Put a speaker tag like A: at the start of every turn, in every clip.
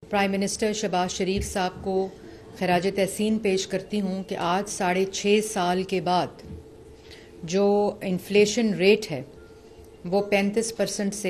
A: Prime minister Shahbaz Sharif Sahab को खराज तहसीन पेश करती हूँ कि आज 6.5 साल के बाद जो इन्फ्लेशन रेट है वो 35% से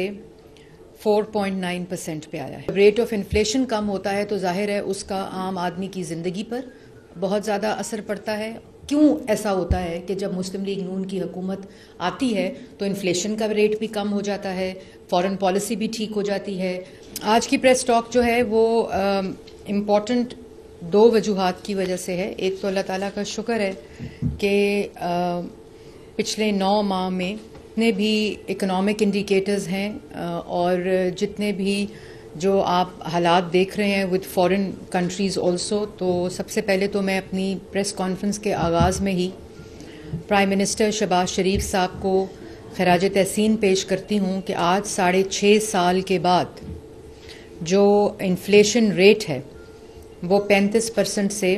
A: 4.9% पे आया है। रेट ऑफ इन्फ्लेशन कम होता है तो जाहिर है उसका आम आदमी की ज़िंदगी पर बहुत ज़्यादा असर पड़ता है। क्यों ऐसा होता है कि जब मुस्लिम लीग नून की हुकूमत आती है तो इन्फ्लेशन का रेट भी कम हो जाता है, फॉरेन पॉलिसी भी ठीक हो जाती है। आज की प्रेस टॉक जो है वो इम्पॉर्टेंट 2 वजूहात की वजह से है। एक तो अल्लाह ताला का शुक्र है कि पिछले 9 माह में जितने भी इकोनॉमिक इंडिकेटर्स हैं और जितने भी जो आप हालात देख रहे हैं विद फॉरेन कंट्रीज़ ऑल्सो, तो सबसे पहले तो मैं अपनी प्रेस कॉन्फ्रेंस के आगाज़ में ही प्राइम मिनिस्टर शहबाज शरीफ साहब को खराज तहसीन पेश करती हूँ कि आज 6.5 साल के बाद जो इन्फ्लेशन रेट है वो 35% से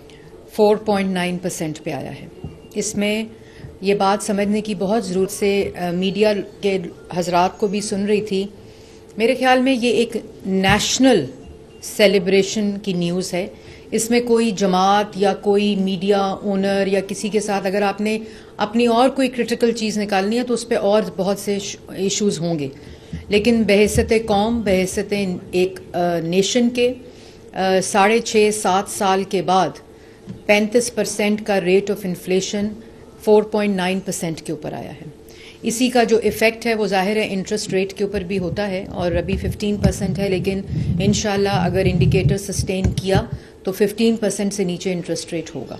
A: 4.9% पे आया है। इसमें ये बात समझने की बहुत ज़रूरत से मीडिया के हजरात को भी सुन रही थी। मेरे ख्याल में ये एक नेशनल सेलिब्रेशन की न्यूज़ है। इसमें कोई जमात या कोई मीडिया ओनर या किसी के साथ अगर आपने अपनी और कोई क्रिटिकल चीज़ निकालनी है तो उस पर और बहुत से इश्यूज़ होंगे, लेकिन बहैसियत कौम, बहैसियत एक नेशन के 6.5-7 साल के बाद 35% का रेट ऑफ इन्फ्लेशन 4.9% के ऊपर आया है। इसी का जो इफ़ेक्ट है वो ज़ाहिर है इंटरेस्ट रेट के ऊपर भी होता है और अभी 15% है, लेकिन इंशाल्लाह अगर इंडिकेटर सस्टेन किया तो 15% से नीचे इंटरेस्ट रेट होगा।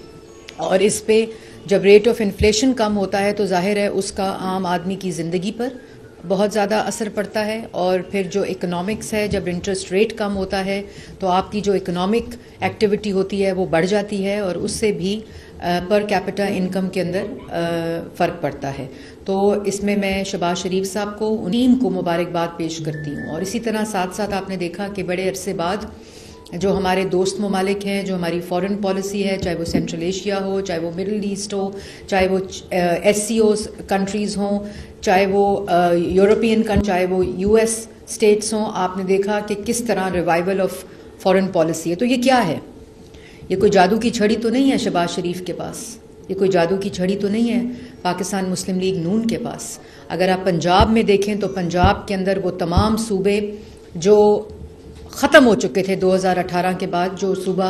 A: और इस पे जब रेट ऑफ इन्फ्लेशन कम होता है तो ज़ाहिर है उसका आम आदमी की ज़िंदगी पर बहुत ज़्यादा असर पड़ता है। और फिर जो इकोनॉमिक्स है, जब इंटरेस्ट रेट कम होता है तो आपकी जो इकोनॉमिक एक्टिविटी होती है वो बढ़ जाती है और उससे भी पर कैपिटा इनकम के अंदर फ़र्क पड़ता है। तो इसमें मैं शहबाज शरीफ साहब को, टीम को मुबारकबाद पेश करती हूँ। और इसी तरह साथ साथ आपने देखा कि बड़े अरसे बाद जो हमारे दोस्त ममालिक हैं, जो हमारी फॉरेन पॉलिसी है, चाहे वो सेंट्रल एशिया हो, चाहे वो मिडल ईस्ट हो, चाहे वो SCO कंट्रीज़ हों, चाहे वो यूरोपियन कंट्री, चाहे वो US स्टेट्स हों, आपने देखा कि किस तरह रिवाइवल ऑफ फॉरेन पॉलिसी है। तो ये क्या है? ये कोई जादू की छड़ी तो नहीं है शहबाज शरीफ के पास, ये कोई जादू की छड़ी तो नहीं है पाकिस्तान मुस्लिम लीग नून के पास। अगर आप पंजाब में देखें तो पंजाब के अंदर वो तमाम सूबे जो ख़त्म हो चुके थे 2018 के बाद, जो सूबा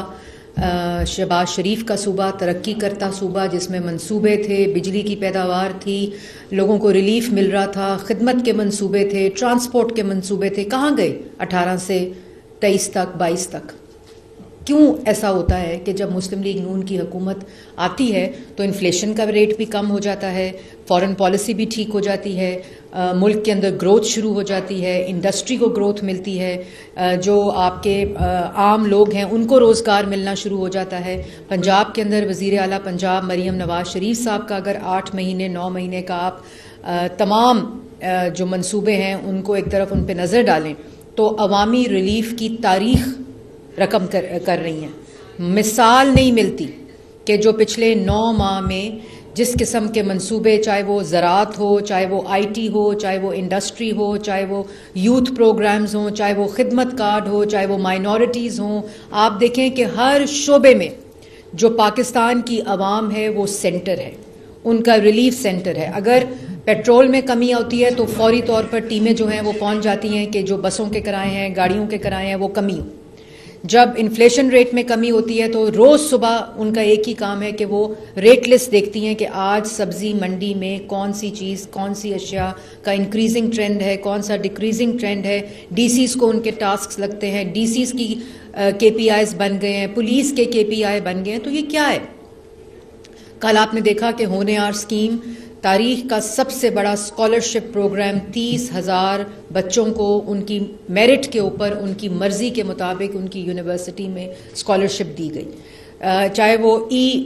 A: शहबाज शरीफ का सूबा, तरक्की करता सूबा जिसमें मंसूबे थे, बिजली की पैदावार थी, लोगों को रिलीफ मिल रहा था, खिदमत के मंसूबे थे, ट्रांसपोर्ट के मंसूबे थे, कहाँ गए 18 से 23 तक, 22 तक? क्यों ऐसा होता है कि जब मुस्लिम लीग नून की हुकूमत आती है तो इन्फ्लेशन का रेट भी कम हो जाता है, फॉरेन पॉलिसी भी ठीक हो जाती है, मुल्क के अंदर ग्रोथ शुरू हो जाती है, इंडस्ट्री को ग्रोथ मिलती है, जो आपके आम लोग हैं उनको रोज़गार मिलना शुरू हो जाता है। पंजाब के अंदर वज़ीर आला पंजाब मरीम नवाज़ शरीफ साहब का अगर 8 महीने 9 महीने का आप तमाम जो मंसूबे हैं उनको एक तरफ उन पर नज़र डालें तो अवामी रिलीफ की तारीख़ रकम कर रही हैं। मिसाल नहीं मिलती कि जो पिछले 9 माह में जिस किस्म के मंसूबे, चाहे वो ज़राअत हो, चाहे वो IT हो, चाहे वो इंडस्ट्री हो, चाहे वो यूथ प्रोग्राम्स हों, चाहे वो खिदमत कार्ड हो, चाहे वो माइनॉरिटीज़ हों, आप देखें कि हर शोबे में जो पाकिस्तान की आवाम है वो सेंटर है, उनका रिलीफ सेंटर है। अगर पेट्रोल में कमी होती है तो फौरी तौर पर टीमें जो हैं वो पहुँच जाती हैं कि जो बसों के किराए हैं, गाड़ियों के किराए हैं, वो कमी हो। जब इन्फ्लेशन रेट में कमी होती है तो रोज़ सुबह उनका एक ही काम है कि वो रेट लिस्ट देखती हैं कि आज सब्ज़ी मंडी में कौन सी चीज़, कौन सी अशिया का इंक्रीजिंग ट्रेंड है, कौन सा डिक्रीजिंग ट्रेंड है। DCs को उनके टास्क लगते हैं, DCs की KPIs बन गए हैं, पुलिस के KPI बन गए हैं। तो ये क्या है? कल आपने देखा कि होनहार स्कीम, तारीख का सबसे बड़ा स्कॉलरशिप प्रोग्राम, 30,000 बच्चों को उनकी मेरिट के ऊपर, उनकी मर्ज़ी के मुताबिक उनकी यूनिवर्सिटी में स्कॉलरशिप दी गई। चाहे वो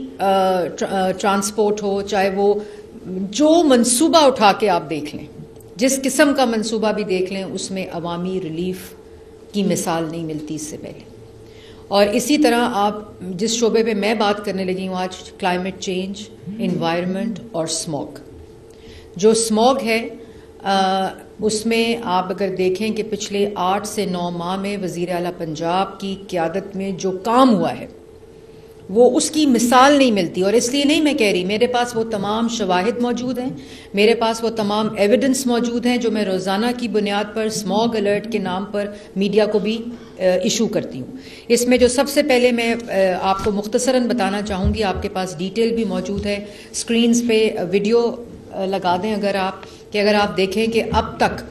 A: ट्रांसपोर्ट हो, चाहे वो जो मंसूबा उठा के आप देख लें, जिस किस्म का मंसूबा भी देख लें, उसमें अवामी रिलीफ की मिसाल नहीं मिलती इससे पहले। और इसी तरह आप जिस शोबे पे मैं बात करने लगी हूँ आज, क्लाइमेट चेंज, इन्वायरमेंट और स्मॉग। जो स्मॉग है اس میں آپ اگر دیکھیں کہ پچھلے 8 سے 9 ماہ میں وزیر اعلیٰ پنجاب کی قیادت میں جو کام ہوا ہے وہ اس کی مثال نہیں ملتی. اور اس لیے نہیں میں کہہ رہی, میرے پاس وہ تمام شواہد موجود ہیں, میرے پاس وہ تمام ایویڈنس موجود ہیں جو میں روزانہ کی بنیاد پر اسماگ الرٹ کے نام پر میڈیا کو بھی ایشو کرتی ہوں. اس میں جو سب سے پہلے میں آپ کو مختصراً بتانا چاہوں گی, آپ کے پاس ڈیٹیل بھی موجود ہے, اسکرینز پہ ویڈیو لگا دیں اگر آپ, کہ اگر آپ دیکھیں کہ اب تک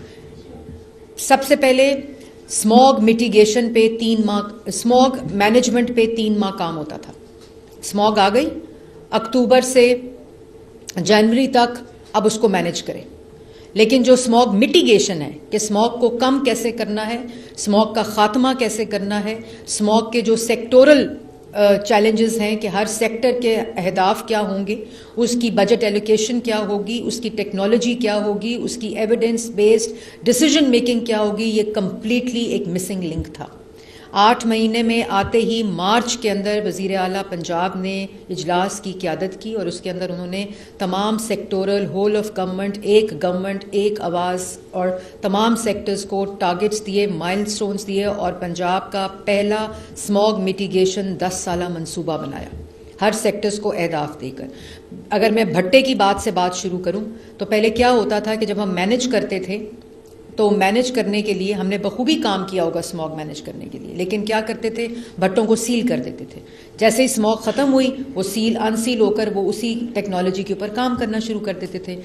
A: سب سے پہلے اسماگ میٹیگیشن پہ 3 ماہ, اسماگ مینجمنٹ پہ 3 ماہ کام ہوتا تھا. اسماگ آ گئی, اکتوبر سے جنوری تک اب اس کو مینج کریں. لیکن جو اسماگ میٹیگیشن ہے کہ اسماگ کو کم کیسے کرنا ہے, اسماگ کا خاتمہ کیسے کرنا ہے, اسماگ کے جو سیکٹورل چیلنجز ہیں کہ ہر سیکٹر کے اہداف کیا ہوں گے, اس کی بجٹ ایلوکیشن کیا ہوگی, اس کی ٹیکنالوجی کیا ہوگی, اس کی ایویڈنس بیسڈ ڈیسیجن میکنگ کیا ہوگی, یہ کمپلیٹلی ایک مسنگ لنک تھا. 8 مہینے میں آتے ہی مارچ کے اندر وزیر اعلیٰ پنجاب نے اجلاس کی قیادت کی اور اس کے اندر انہوں نے تمام سیکٹورل ہول آف گورنمنٹ ایک آواز اور تمام سیکٹرز کو ٹارگٹس دیے, مائل سٹونز دیے اور پنجاب کا پہلا اسماگ میٹیگیشن 10 سالہ منصوبہ بنایا ہر سیکٹرز کو اہداف دے کر. اگر میں بھٹے کی بات سے بات شروع کروں تو پہلے کیا ہوتا تھا کہ جب ہم مینج کرتے تھے تو مینج کرنے کے لیے ہم نے بخوبی کام کیا ہوگا اسماگ مینج کرنے کے لیے, لیکن کیا کرتے تھے, بھٹوں کو سیل کر دیتے تھے. جیسے ہی اسماگ ختم ہوئی وہ انسیل ہو کر وہ اسی ٹیکنالوجی کے اوپر کام کرنا شروع کر دیتے تھے.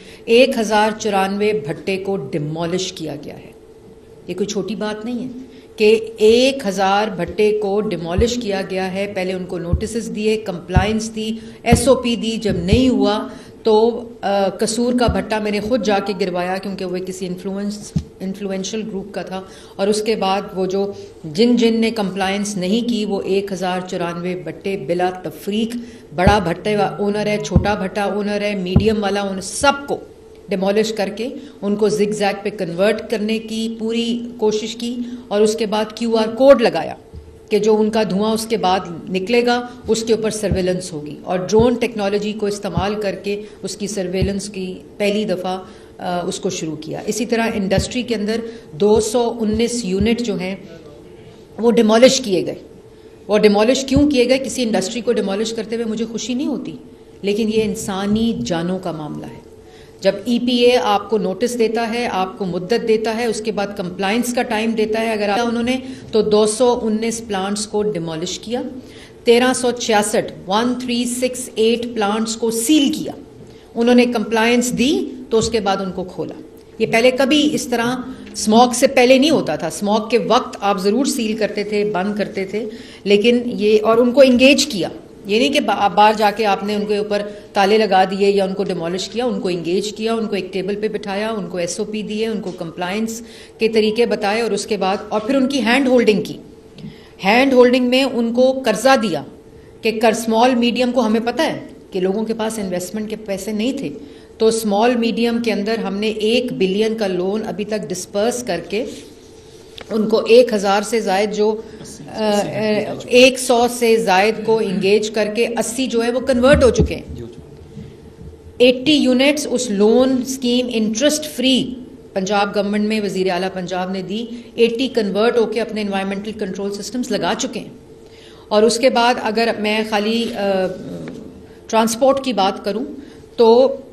A: 1094 بھٹے کو ڈیمولش کیا گیا ہے. یہ کوئی چھوٹی بات نہیں ہے کہ 1000 بھٹے کو ڈیمولش کیا گیا ہے. پہلے ان کو نوٹسز دیے, کمپلائنس دی, SOP دی, جب نہیں ہوا تو قصور کا بھٹا میں نے خود جا کے گروایا کیونکہ وہ کسی انفلوئنشل گروپ کا تھا. اور اس کے بعد وہ جو جن نے کمپلائنس نہیں کی وہ 1094 بھٹے بلا تفریق, بڑا بھٹے اونر ہے, چھوٹا بھٹا اونر ہے, میڈیم والا اونر, سب کو ڈیمولش کر کے ان کو زگ زیگ پہ کنورٹ کرنے کی پوری کوشش کی. اور اس کے بعد QR کوڈ لگایا کہ جو ان کا دھواں اس کے بعد نکلے گا اس کے اوپر سرویلنس ہوگی, اور ڈرون ٹیکنالوجی کو استعمال کر کے اس کی سرویلنس کی پہلی دفعہ اس کو شروع کیا. اسی طرح انڈسٹری کے اندر 219 یونٹ جو ہیں وہ ڈیمولش کیے گئے. وہ ڈیمولش کیوں کیے گئے؟ کسی انڈسٹری کو ڈیمولش کرتے ہوئے مجھے خوشی نہیں ہوتی, لیکن یہ انسانی جانوں کا معاملہ ہے. جب EPA آپ کو نوٹس دیتا ہے, آپ کو مدت دیتا ہے, اس کے بعد کمپلائنس کا ٹائم دیتا ہے, اگر انہوں نے تو 219 پلانٹس کو ڈیمولش کیا, 1368 پلانٹس کو سیل کیا. انہوں نے کمپلائنس دی تو اس کے بعد ان کو کھولا. یہ پہلے کبھی اس طرح اسماگ سے پہلے نہیں ہوتا تھا. اسماگ کے وقت آپ ضرور سیل کرتے تھے, بند کرتے تھے, لیکن یہ اور ان کو انگیج کیا. یہ نہیں کہ باہر جا کے آپ نے ان کے اوپر تالے لگا دیے یا ان کو ڈیمولش کیا, ان کو انگیج کیا, ان کو ایک ٹیبل پہ بٹھایا, ان کو SOP دیے, ان کو کمپلائنس کے طریقے بتائے, اور اس کے بعد اور پھر ان کی ہینڈ ہولڈنگ کی. ہینڈ ہولڈنگ میں ان کو قرضہ دیا کہ اسمال میڈیم کو, ہمیں پتہ ہے کہ لوگوں کے پاس انویسٹمنٹ کے پیسے نہیں تھے, تو اسمال میڈیم کے اندر ہم نے 1 بلین کا لون ابھی تک ڈسپرس کر کے ان کو 1000 سے زائد جو 100 سے زائد کو انگیج کر کے 80 جو ہے وہ کنورٹ ہو چکے ہیں. 80 یونٹس اس loan scheme interest free Punjab government میں وزیر اعلیٰ پنجاب نے دی, 80 کنورٹ ہو کے اپنے انوائرمنٹل کنٹرول سسٹمز لگا چکے ہیں. اور اس کے بعد اگر میں خالی ٹرانسپورٹ کی بات کروں تو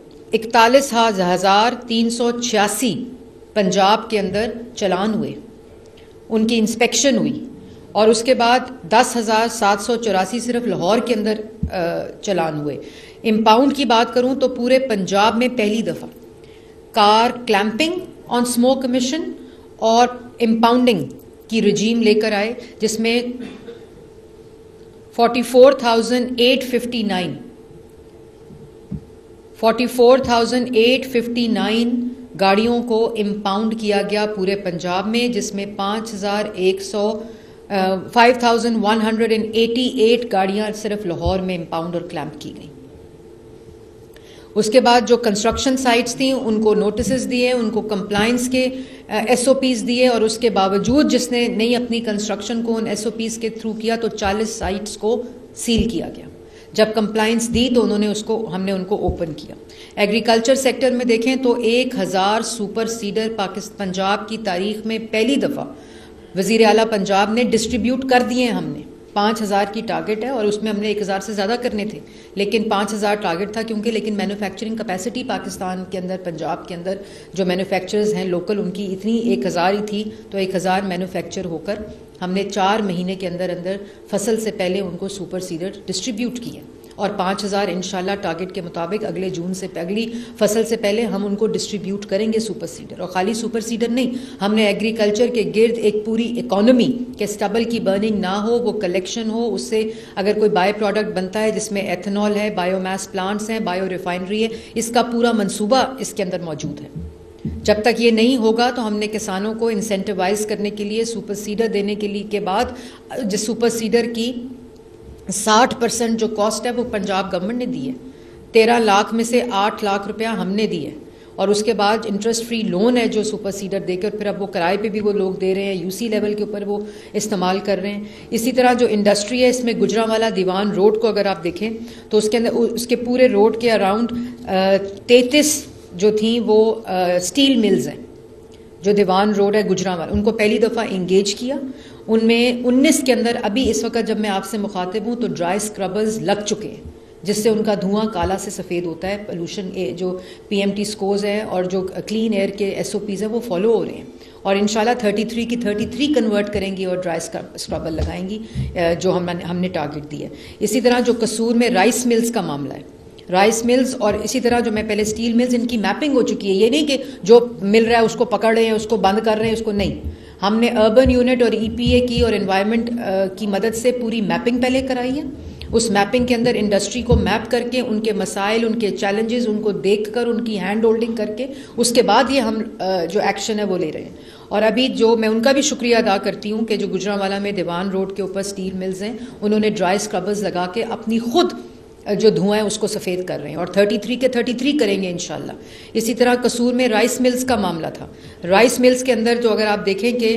A: 41,386 پنجاب کے اندر چلان ہوئے, ان کی انسپیکشن ہوئی, اور اس کے بعد 10,784 صرف لاہور کے اندر چلان ہوئے. امپاؤنڈ کی بات کروں تو پورے پنجاب میں پہلی دفعہ car clamping on smoke emission اور امپاؤنڈنگ کی رجیم لے کر آئے, جس میں 44,859 گاڑیوں کو امپاؤنڈ کیا گیا پورے پنجاب میں, جس میں 5,188 گاڑیاں صرف لاہور میں امپاؤنڈ اور کلیمپ کی گئیں. اس کے بعد جو کنسٹرکشن سائٹس تھیں ان کو نوٹسز دیے, ان کو کمپلائنس کے SOPs دیے, اور اس کے باوجود جس نے نہیں اپنی کنسٹرکشن کو ان SOPs کے تھرو کیا تو 40 سائٹس کو سیل کیا گیا. جب کمپلائنس دی تو ہم نے ان کو اوپن کیا. ایگریکلچر سیکٹر میں دیکھیں تو 1000 سپر سیڈر پنجاب کی تاریخ میں پہلی دفعہ وزیر اعلیٰ پنجاب نے ڈسٹریبیوٹ کر دیے ہیں. ہم نے 5000 کی ٹارگٹ ہے اور اس میں ہم نے 1000 سے زیادہ کرنے تھے, لیکن 5000 ٹارگٹ تھا کیونکہ لیکن مینوفیکچرنگ کیپیسٹی پاکستان کے اندر, پنجاب کے اندر جو مینوفیکچررز ہیں لوکل, ان کی اتنی 1000 ہی تھی, تو 1000 مینوفیکچر ہو کر ہم نے 4 مہینے کے اندر فصل سے پہلے ان کو سپر سیڈر ڈسٹریبیوٹ کیے, اور 5000 انشاءاللہ ٹارگٹ کے مطابق اگلے جون سے اگلی فصل سے پہلے ہم ان کو ڈسٹریبیوٹ کریں گے سپر سیڈر. اور خالی سپر سیڈر نہیں, ہم نے ایگریکلچر کے گرد ایک پوری اکانومی کہ اسٹبل کی برننگ نہ ہو, وہ کلیکشن ہو, اس سے اگر کوئی بائی پروڈکٹ بنتا ہے جس میں ایتھنول ہے, بایو میس پلانٹس ہیں, بایو ریفائنری ہے, اس کا پورا منصوبہ اس کے اندر موجود ہے. جب تک یہ نہیں ہوگا تو ہم نے کسانوں کو انسینٹیوائز کرنے کے لیے سپر سیڈر دینے کے لیے کے بعد جس سپر سیڈر کی 60% جو کاسٹ ہے وہ پنجاب گورنمنٹ نے دی ہے. 13 لاکھ میں سے 8 لاکھ روپیہ ہم نے دیے, اور اس کے بعد انٹرسٹ فری لون ہے جو سپر سیڈر دے کے, اور پھر اب وہ کرائے پہ بھی وہ لوگ دے رہے ہیں, یو سی لیول کے اوپر وہ استعمال کر رہے ہیں. اسی طرح جو انڈسٹری ہے اس میں گجرانوالہ دیوان روڈ کو اگر آپ دیکھیں تو اس کے اندر اس کے پورے روڈ کے اراؤنڈ 33 جو تھیں وہ اسٹیل ملز ہیں. جو دیوان روڈ ہے گجرانوالہ, ان کو پہلی دفعہ انگیج کیا. ان میں 19 کے اندر ابھی اس وقت جب میں آپ سے مخاطب ہوں تو ڈرائی اسکربرز لگ چکے ہیں, جس سے ان کا دھواں کالا سے سفید ہوتا ہے. پولوشن جو PMT سکورز ہیں اور جو کلین ایئر کے SOPs ہیں وہ فالو ہو رہے ہیں, اور انشاءاللہ 33 کی 33 کنورٹ کریں گی اور ڈرائی اسکربر لگائیں گی جو ہم نے ٹارگٹ دی ہے. اسی طرح جو قصور میں رائس ملز کا معاملہ ہے, رائس ملز, اور اسی طرح جو میں پہلے اسٹیل ملز, ان کی میپنگ ہو چکی ہے. یہ نہیں کہ جو مل رہا ہے اس کو پکڑ رہے ہیں, اس کو بند کر رہے ہیں, اس کو نہیں. ہم نے اربن یونٹ اور EPA کی اور انوائرمنٹ کی مدد سے پوری میپنگ پہلے کرائی ہے. اس میپنگ کے اندر انڈسٹری کو میپ کر کے ان کے مسائل, ان کے چیلنجز, ان کو دیکھ کر ان کی ہینڈ ہولڈنگ کر کے اس کے بعد یہ ہم جو ایکشن ہے وہ لے رہے ہیں. اور ابھی جو میں ان کا بھی شکریہ ادا کرتی ہوں کہ جو گجرانوالہ میں دیوان روڈ کے اوپر اسٹیل ملز ہیں, انہوں نے ڈرائی اسکربرز لگا کے اپنی خود جو دھواں ہے اس کو سفید کر رہے ہیں, اور 33 کے 33 کریں گے انشاءاللہ. اسی طرح قصور میں رائس ملز کا معاملہ تھا. رائس ملز کے اندر جو اگر آپ دیکھیں کہ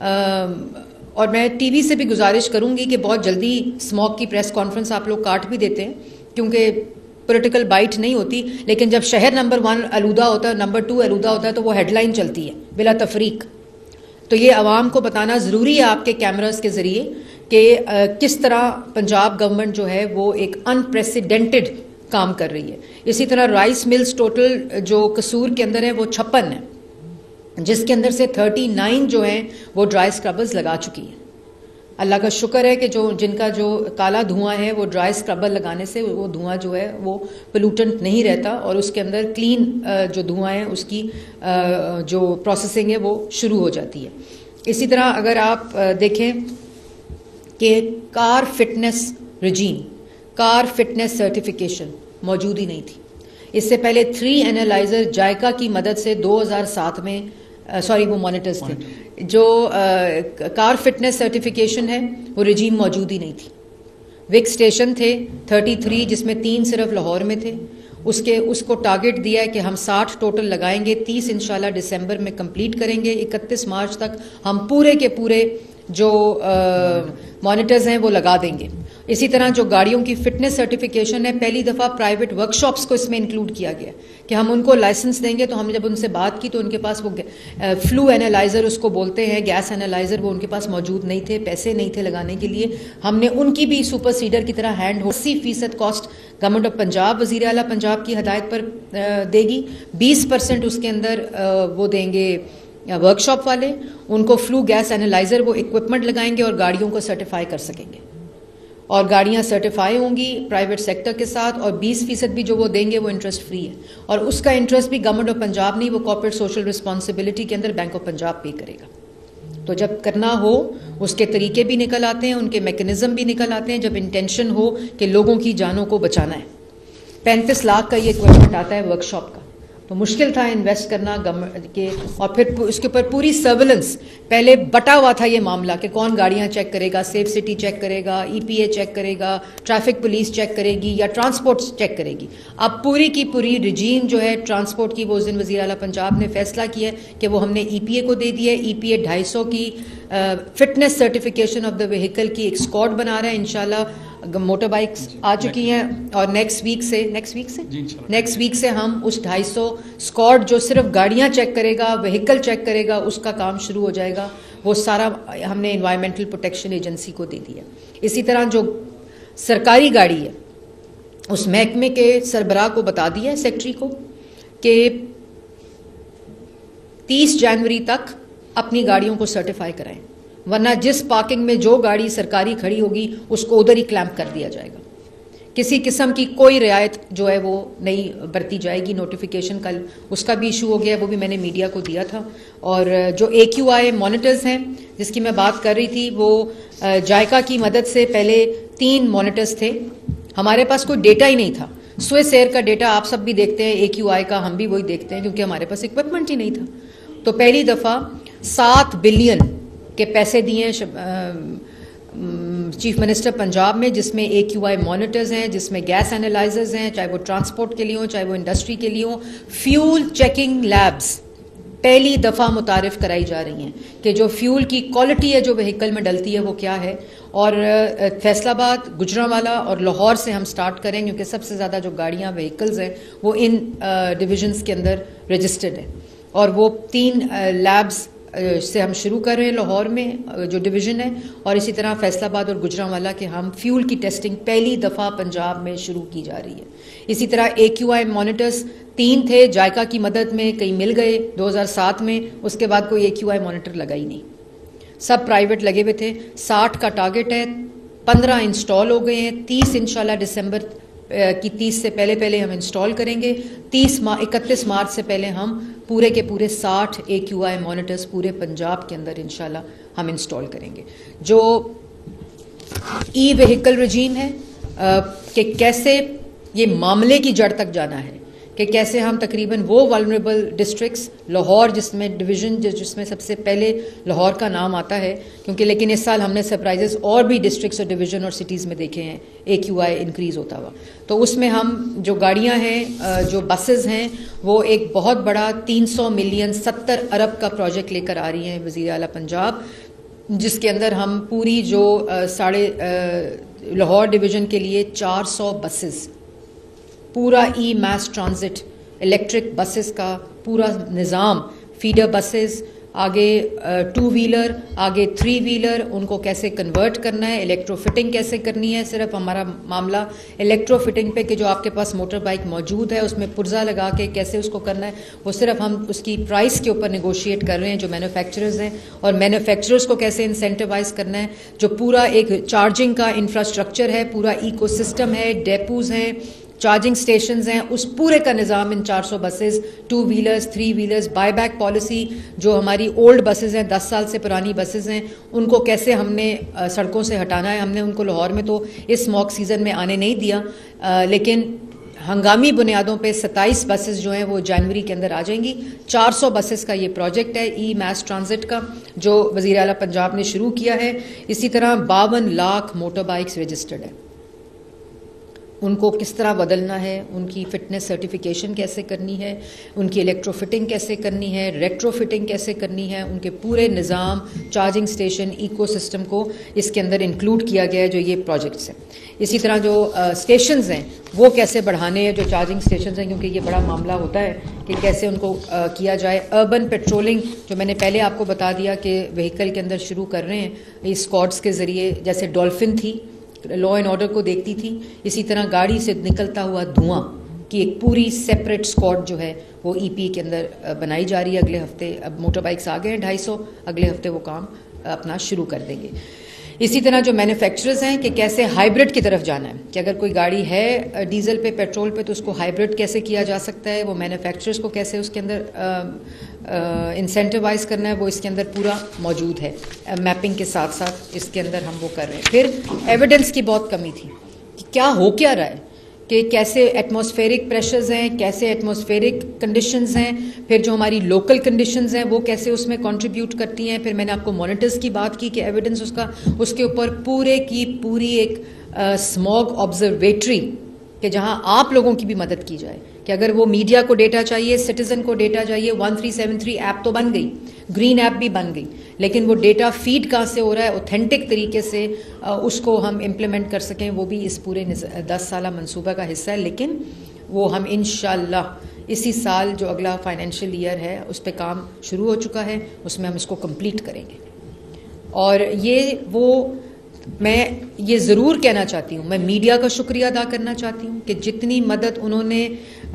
A: اور میں ٹی وی سے بھی گزارش کروں گی کہ بہت جلدی اسموک کی پریس کانفرنس آپ لوگ کاٹ بھی دیتے ہیں کیونکہ پولیٹیکل بائٹ نہیں ہوتی, لیکن جب شہر نمبر 1 آلودہ ہوتا ہے, نمبر 2 آلودہ ہوتا ہے, تو وہ ہیڈ لائن چلتی ہے بلا تفریق. تو یہ عوام کو بتانا ضروری ہے آپ کے کیمراز کے ذریعے کہ کس طرح پنجاب گورنمنٹ جو ہے وہ ایک انپریسیڈنٹڈ کام کر رہی ہے. اسی طرح رائس ملز ٹوٹل جو قصور کے اندر ہے وہ 56 ہیں, جس کے اندر سے 39 جو ہیں وہ ڈرائی اسکربرز لگا چکی ہیں. اللہ کا شکر ہے کہ جن کا جو کالا دھواں ہے وہ ڈرائی اسکربر لگانے سے وہ دھواں جو ہے وہ پولوٹنٹ نہیں رہتا, اور اس کے اندر کلین جو دھواں ہے اس کی جو پروسیسنگ ہے وہ شروع ہو جاتی ہے. اسی طرح اگر آپ دیکھیں کہ car fitness regime, car fitness certification موجود ہی نہیں تھی. اس سے پہلے 3 اینالائزر جائکا کی مدد سے 2007 میں وہ مانیٹرز تھے, جو کار فٹنس سرٹیفیکیشن ہے وہ رجیم موجود ہی نہیں تھی. وک اسٹیشن تھے 33 جس میں 3 صرف لاہور میں تھے. اس کو ٹارگٹ دیا ہے کہ ہم 60 ٹوٹل لگائیں گے, 30 انشاءاللہ دسمبر میں کمپلیٹ کریں گے, 31 مارچ تک ہم پورے کے پورے جو مانیٹرز ہیں وہ لگا دیں گے. اسی طرح جو گاڑیوں کی فٹنس سرٹیفیکیشن ہے, پہلی دفعہ پرائیویٹ ورک شاپس کو اس میں انکلوڈ کیا گیا کہ ہم ان کو لائسنس دیں گے. تو ہم جب ان سے بات کی تو ان کے پاس وہ فلو اینالائزر اس کو بولتے ہیں, گیس اینالائزر, وہ ان کے پاس موجود نہیں تھے, پیسے نہیں تھے لگانے کے لیے. ہم نے ان کی بھی سپر سیڈر کی طرح hand 80% cost government of Punjab, وزیر اعلیٰ پنجاب کی ہدایت پر دے گی. 20% اس کے اندر وہ دیں گے ورک شاپ والے, ان کو فلو گیس اینالائزر وہ اکوپمنٹ لگائیں گے اور گاڑیوں کو سرٹیفائی کر سکیں گے, اور گاڑیاں سرٹیفائی ہوں گی پرائیویٹ سیکٹر کے ساتھ. اور 20% بھی جو وہ دیں گے وہ انٹرسٹ فری ہے, اور اس کا انٹرسٹ بھی گورنمنٹ آف پنجاب نہیں, وہ کارپوریٹ سوشل رسپانسبلٹی کے اندر بینک آف پنجاب پے کرے گا. تو جب کرنا ہو اس کے طریقے بھی نکل آتے ہیں, ان کے میکنزم بھی نکل آتے ہیں, جب انٹینشن ہو کہ لوگوں کی جانوں کو بچانا ہے. 35 لاکھ کا یہ اکوپمنٹ آتا ہے ورک شاپ کا, تو مشکل تھا انویسٹ کرنا گورنمنٹ کے. اور پھر اس کے اوپر پوری سرویلنس, پہلے بٹا ہوا تھا یہ معاملہ کہ کون گاڑیاں چیک کرے گا, سیف سٹی چیک کرے گا, EPA چیک کرے گا, ٹریفک پولیس چیک کرے گی, یا ٹرانسپورٹ چیک کرے گی. اب پوری کی پوری رجیم جو ہے ٹرانسپورٹ کی, وہ اس دن وزیر اعلیٰ پنجاب نے فیصلہ کیا ہے کہ وہ ہم نے EPA کو دے دیا ہے. EPA 250 کی fitness certification of the vehicle کی ایک اسکواڈ بنا رہا ہے. انشاءاللہ موٹر بائکس آ چکی ہیں اور نیکسٹ ویک سے ہم اس 250 اسکواڈ جو صرف گاڑیاں چیک کرے گا, وہیکل چیک کرے گا, اس کا کام شروع ہو جائے گا. وہ سارا ہم نے انوائرمنٹل پروٹیکشن ایجنسی کو دے دیا. اسی طرح جو سرکاری گاڑی ہے اس محکمے کے سربراہ کو بتا دیا ہے, سیکٹری کو, کہ 30 جنوری تک اپنی گاڑیوں کو سرٹیفائی کرائیں, ورنہ جس پارکنگ میں جو گاڑی سرکاری کھڑی ہوگی اس کو ادھر ہی کلیمپ کر دیا جائے گا. کسی قسم کی کوئی رعایت جو ہے وہ نہیں برتی جائے گی. نوٹیفیکیشن کل اس کا بھی ایشو ہو گیا, وہ بھی میں نے میڈیا کو دیا تھا. اور جو AQI مانیٹرز ہیں جس کی میں بات کر رہی تھی, وہ جائکا کی مدد سے پہلے 3 مانیٹرز تھے. ہمارے پاس کوئی ڈیٹا ہی نہیں تھا. سوئس ایئر کا ڈیٹا آپ سب بھی دیکھتے ہیں, AQI کا ہم بھی وہی دیکھتے ہیں, کیونکہ ہمارے پاس اکوپمنٹ ہی نہیں تھا. تو پہلی دفعہ 7 بلین کے پیسے دیے چیف منسٹر پنجاب میں, جس میں AQI مانیٹرز ہیں, جس میں گیس اینالائزرز ہیں, چاہے وہ ٹرانسپورٹ کے لیے ہوں, چاہے وہ انڈسٹری کے لیے ہوں. فیول چیکنگ لیبز پہلی دفعہ متعارف کرائی جا رہی ہیں کہ جو فیول کی کوالٹی ہے جو وہیکل میں ڈلتی ہے وہ کیا ہے. اور فیصل آباد, گجرانوالہ اور لاہور سے ہم سٹارٹ کریں, کیونکہ سب سے زیادہ جو گاڑیاں وہیکلز ہیں وہ ان ڈویژنز کے اندر رجسٹرڈ ہیں. اور وہ 3 لیبز سے ہم شروع کر رہے ہیں لاہور میں جو ڈویژن ہے, اور اسی طرح فیصل آباد اور گجرانوالہ کے ہم فیول کی ٹیسٹنگ پہلی دفعہ پنجاب میں شروع کی جا رہی ہے. اسی طرح AQI مانیٹرز 3 تھے, جائکا کی مدد میں کئی مل گئے 2007 میں, اس کے بعد کوئی AQI مانیٹر لگا ہی نہیں, سب پرائیویٹ لگے ہوئے تھے. 60 کا ٹارگٹ ہے, 15 انسٹال ہو گئے ہیں, 30 انشاءاللہ دسمبر کی 30 سے پہلے ہم انسٹال کریں گے. 31 مارچ سے پہلے ہم پورے کے پورے 60 AQI مانیٹرز پورے پنجاب کے اندر انشاءاللہ ہم انسٹال کریں گے. جو ای وہیکل رجیم ہے کہ کیسے یہ معاملے کی جڑ تک جانا ہے, کہ کیسے ہم تقریباً وہ والنریبل ڈسٹرکٹس, لاہور جس میں ڈویژن جس میں سب سے پہلے لاہور کا نام آتا ہے, کیونکہ لیکن اس سال ہم نے سرپرائزز اور بھی ڈسٹرکٹس اور ڈویژن اور سٹیز میں دیکھے ہیں AQI انکریز ہوتا ہوا. تو اس میں ہم جو گاڑیاں ہیں, جو بسز ہیں, وہ ایک بہت بڑا 300 ملین 70 ارب کا پروجیکٹ لے کر آ رہی ہیں وزیر اعلیٰ پنجاب, جس کے اندر ہم پوری جو لاہور ڈویژن کے لیے 400 بسز, پورا e mass transit electric buses کا پورا نظام, فیڈر بسز, آگے 2 ویلر, آگے 3 ویلر, ان کو کیسے کنورٹ کرنا ہے, الیکٹرو فٹنگ کیسے کرنی ہے. صرف ہمارا معاملہ الیکٹرو فٹنگ پہ کہ جو آپ کے پاس موٹر بائک موجود ہے اس میں پرزہ لگا کے کیسے اس کو کرنا ہے, وہ صرف ہم اس کی پرائس کے اوپر نیگوشیٹ کر رہے ہیں جو مینوفیکچررز ہیں, اور مینوفیکچررز کو کیسے انسینٹیوائز کرنا ہے. جو پورا ایک چارجنگ کا انفراسٹرکچر ہے, پورا ایکو سسٹم ہے, ڈیپوز ہیں, چارجنگ سٹیشنز ہیں, اس پورے کا نظام ان 400 buses, 2 wheelers, 3 wheelers, buy back policy, جو ہماری اولڈ بسز ہیں 10 سال سے پرانی بسز ہیں, ان کو کیسے ہم نے سڑکوں سے ہٹانا ہے. ہم نے ان کو لاہور میں تو اس موک سیزن میں آنے نہیں دیا, لیکن ہنگامی بنیادوں پہ 27 بسز جو ہیں وہ جنوری کے اندر آ جائیں گی. 400 بسز کا یہ پروجیکٹ ہے ای میس ٹرانزٹ کا, جو وزیر اعلیٰ پنجاب نے شروع کیا ہے. اسی طرح 52 لاکھ موٹر بائکس رجسٹرڈ ہیں, ان کو کس طرح بدلنا ہے, ان کی فٹنس سرٹیفیکیشن کیسے کرنی ہے, ان کی الیکٹرو فٹنگ کیسے کرنی ہے, ریٹرو فٹنگ کیسے کرنی ہے, ان کے پورے نظام, چارجنگ سٹیشن, ایکو سسٹم کو اس کے اندر انکلوڈ کیا گیا ہے جو یہ پروجیکٹس ہیں. اسی طرح جو اسٹیشنز ہیں وہ کیسے بڑھانے ہیں, جو چارجنگ اسٹیشنز ہیں, کیونکہ یہ بڑا معاملہ ہوتا ہے کہ کیسے ان کو کیا جائے. اربن پیٹرولنگ جو میں نے پہلے آپ کو بتا دیا کہ وہیکل کے اندر شروع کر رہے ہیں اس اسکواڈس کے ذریعے, جیسے ڈولفن تھی لا اینڈ آرڈر کو دیکھتی تھی, اسی طرح گاڑی سے نکلتا ہوا دھواں کی ایک پوری سیپریٹ اسکواڈ جو ہے وہ EP کے اندر بنائی جا رہی ہے. اگلے ہفتے اب موٹر بائکس آ گئے ہیں 250, اگلے ہفتے وہ کام اپنا شروع کر دیں گے. اسی طرح جو مینوفیکچررز ہیں کہ کیسے ہائیبرڈ کی طرف جانا ہے, کہ اگر کوئی گاڑی ہے ڈیزل پہ, پیٹرول پہ, تو اس کو ہائیبرڈ کیسے کیا جا سکتا ہے, وہ مینوفیکچررز کو کیسے اس کے اندر انسینٹیوائز کرنا ہے, وہ اس کے اندر پورا موجود ہے. میپنگ کے ساتھ ساتھ اس کے اندر ہم وہ کر رہے ہیں. پھر ایویڈنس کی بہت کمی تھی کہ کیا ہو کیا رہا ہے, کہ کیسے ایٹماسفیرک پریشرز ہیں, کیسے ایٹماسفیرک کنڈیشنز ہیں, پھر جو ہماری لوکل کنڈیشنز ہیں وہ کیسے اس میں کنٹریبیوٹ کرتی ہیں. پھر میں نے آپ کو مانیٹرز کی بات کی کہ ایویڈنس اس کے اوپر پورے کی پوری ایک اسموگ آبزرویٹری کہ جہاں آپ لوگوں کی بھی مدد کی جائے کہ اگر وہ میڈیا کو ڈیٹا چاہیے, سٹیزن کو ڈیٹا چاہیے, 1373 ایپ تو بن گئی, گرین ایپ بھی بن گئی, لیکن وہ ڈیٹا فیڈ کہاں سے ہو رہا ہے اوتھینٹک طریقے سے اس کو ہم امپلیمنٹ کر سکیں, وہ بھی اس پورے 10 سالہ منصوبہ کا حصہ ہے. لیکن وہ ہم انشاءاللہ اسی سال جو اگلا فائنینشیل ایئر ہے اس پہ کام شروع ہو چکا ہے, اس میں ہم اس کو کمپلیٹ کریں گے. اور میں یہ ضرور کہنا چاہتی ہوں, میں میڈیا کا شکریہ ادا کرنا چاہتی ہوں کہ جتنی مدد انہوں نے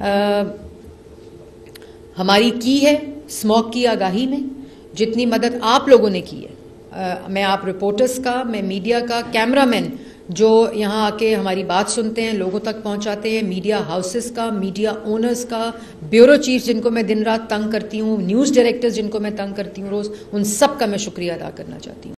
A: ہماری کی ہے اسموگ کی آگاہی میں, جتنی مدد آپ لوگوں نے کی ہے, میں آپ رپورٹرز کا, میں میڈیا کا, کیمرہ مین جو یہاں آ کے ہماری بات سنتے ہیں, لوگوں تک پہنچاتے ہیں, میڈیا ہاؤسز کا, میڈیا اونرز کا, بیورو چیف جن کو میں دن رات تنگ کرتی ہوں, نیوز ڈائریکٹرز جن کو میں تنگ کرتی ہوں روز, ان سب کا میں شکریہ ادا کرنا چاہتی ہوں.